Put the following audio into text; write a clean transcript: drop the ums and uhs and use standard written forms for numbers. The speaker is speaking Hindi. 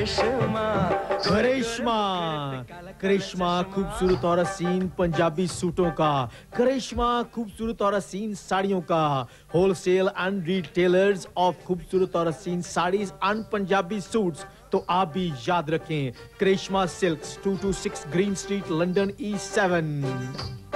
करिश्मा करिश्मा खूबसूरत और हसीन पंजाबी सूटों का, करिश्मा खूबसूरत और हसीन साड़ियों का, होलसेल एंड रिटेलर्स ऑफ खूबसूरत और हसीन साड़ीज एंड पंजाबी सूट्स। तो आप भी याद रखें, Karishma silks 226 green street London E7।